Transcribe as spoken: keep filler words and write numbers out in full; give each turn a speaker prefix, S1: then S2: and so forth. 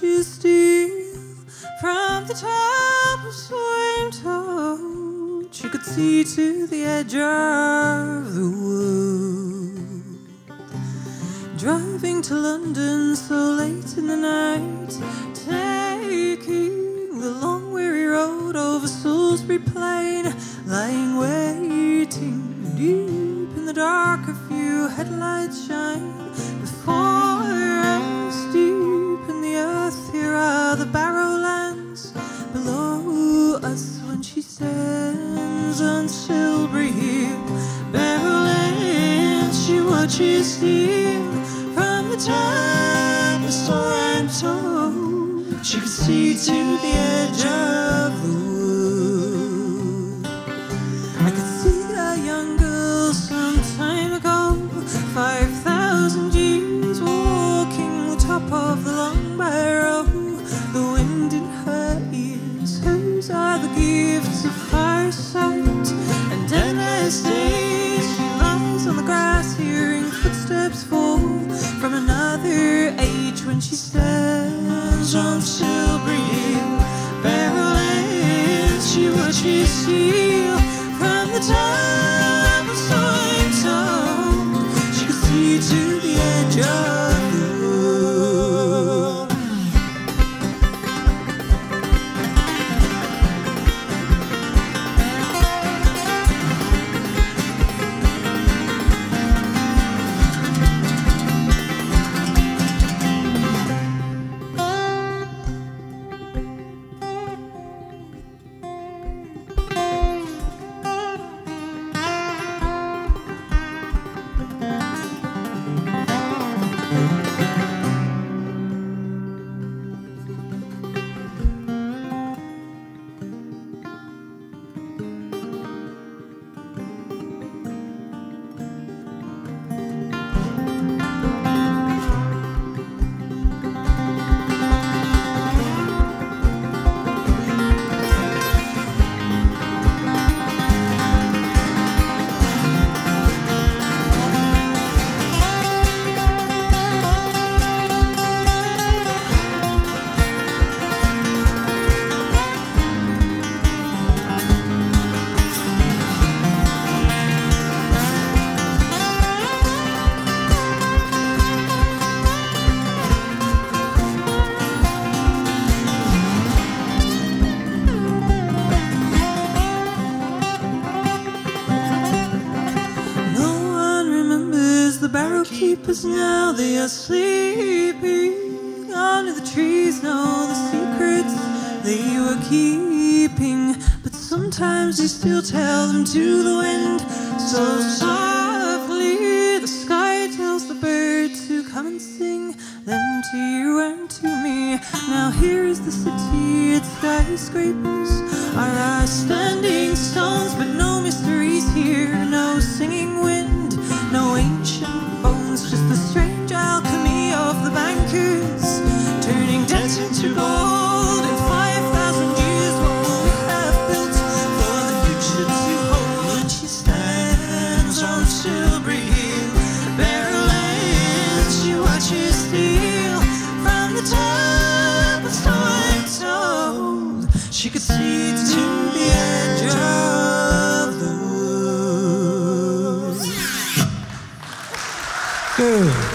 S1: watches steal from the top of swim toad. She could see to the edge of the wood. Driving to London so late in the night, taking the long weary road over Silbury Plain, lying waiting deep in the dark, a few headlights shine before us. Deep in the earth here are the barrowlands below us. When she stands on Silbury Hill, barrowlands, she watches steal from the top of storm toad. She could see to the edge of the wood. I could see a young girl some time ago, five thousand years, walking the top of the long barrow. The wind in her ears, hers are the gifts of firesight. And endless days she lies on the grass, hearing footsteps fall from another age. When she stands on Silbury Hill, barrowlands, she watches steal from the top of storm toad. She could see to the edge of the wood. Keepers now, they are sleeping under the trees, know the secrets they were keeping, but sometimes they still tell them to the wind. So softly the sky tells the birds to come and sing them to you and to me. Now here is the city, its skyscrapers are our standing stones, but no mysteries here, no singing wind, no ancient bones, just the strange alchemy of the bankers, turning debts into gold. In five thousand years, what will we have built for the future to hold? When she stands on Silbury Hill, barrowlands, she watches steal from the top of storm toad. She could see to the edge of the wood. Good.